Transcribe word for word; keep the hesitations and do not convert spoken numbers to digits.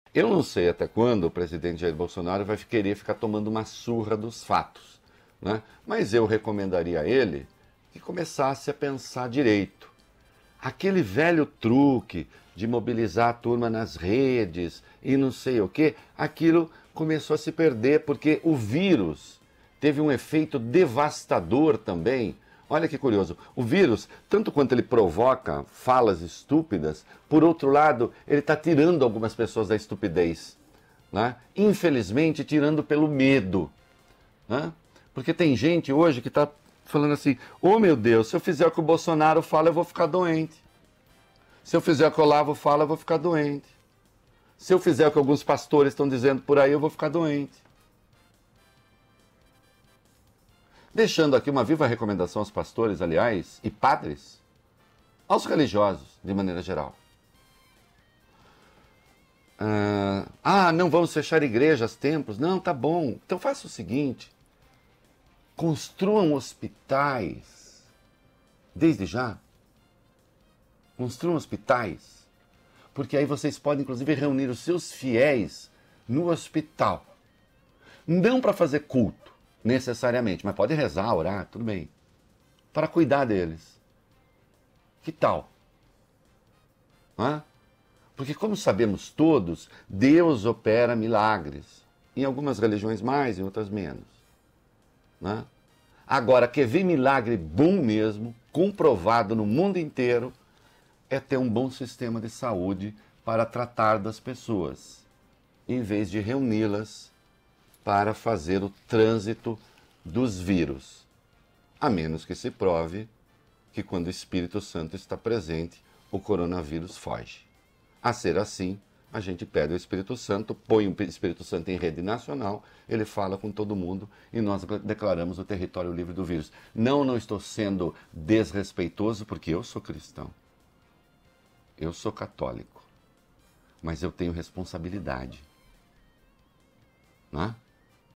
Eu não sei até quando o presidente Jair Bolsonaro vai querer ficar tomando uma surra dos fatos, né? Mas eu recomendaria a ele que começasse a pensar direito. Aquele velho truque de mobilizar a turma nas redes e não sei o que, aquilo começou a se perder porque o vírus teve um efeito devastador também. Olha que curioso, o vírus, tanto quanto ele provoca falas estúpidas, por outro lado, ele está tirando algumas pessoas da estupidez, né? Infelizmente, tirando pelo medo, né? Porque tem gente hoje que está falando assim, oh meu Deus, se eu fizer o que o Bolsonaro fala, eu vou ficar doente. Se eu fizer o que o Olavo fala, eu vou ficar doente. Se eu fizer o que alguns pastores estão dizendo por aí, eu vou ficar doente. Deixando aqui uma viva recomendação aos pastores, aliás, e padres, aos religiosos, de maneira geral. Ah, ah, não vamos fechar igrejas, templos. Não, tá bom. Então faça o seguinte, construam hospitais, desde já. Construam hospitais, porque aí vocês podem, inclusive, reunir os seus fiéis no hospital. Não para fazer culto, necessariamente, mas pode rezar, orar, tudo bem. Para cuidar deles. Que tal? Hã? Porque, como sabemos todos, Deus opera milagres. Em algumas religiões mais, em outras menos. Né? Agora, quer ver milagre bom mesmo, comprovado no mundo inteiro, é ter um bom sistema de saúde para tratar das pessoas, em vez de reuni-las para fazer o trânsito dos vírus. A menos que se prove que quando o Espírito Santo está presente, o coronavírus foge. A ser assim, a gente pede ao Espírito Santo, põe o Espírito Santo em rede nacional, ele fala com todo mundo e nós declaramos o território livre do vírus. Não, não estou sendo desrespeitoso porque eu sou cristão. Eu sou católico, mas eu tenho responsabilidade, né?